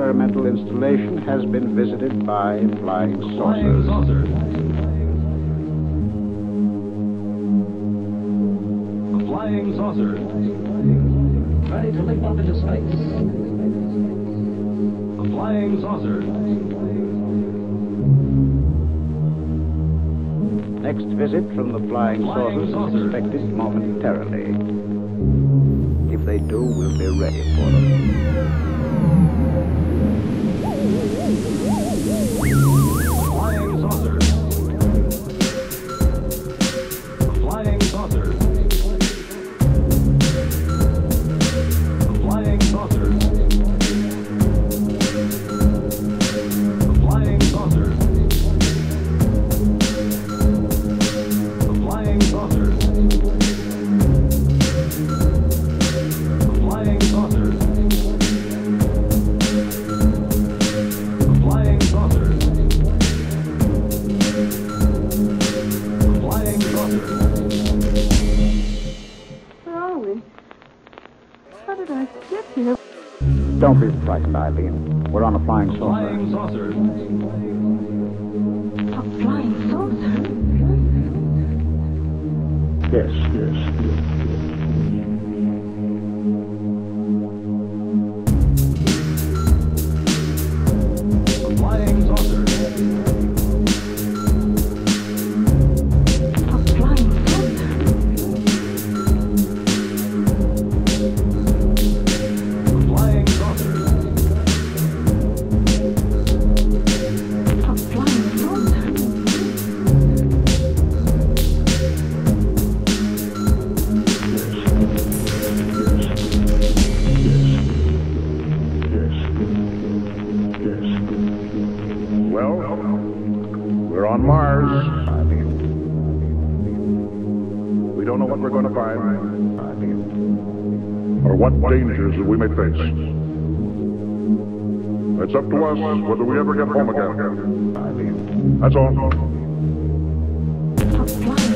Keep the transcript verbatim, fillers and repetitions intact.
experimental installation has been visited by flying saucers. Flying saucers. A flying saucer. Ready to leap up into space. A flying saucer. Next visit from the flying Flying saucers saucer. is expected momentarily. If they do, we'll be ready for them. Flying saucer. A flying saucer. A flying saucer. A flying saucer. A flying saucer. A flying saucer. A flying saucer. Flying saucer. Where are we? How did I get here? Don't be frightened, Eileen. We're on a flying saucer. Flying saucer. A flying saucer? Yes, yes, yes. A flying saucer. A flying saucer? A flying saucer. A flying saucer? Well, we're on Mars. We don't know what we're going to find, or what dangers that we may face. It's up to us whether we ever get home again. That's all. A flying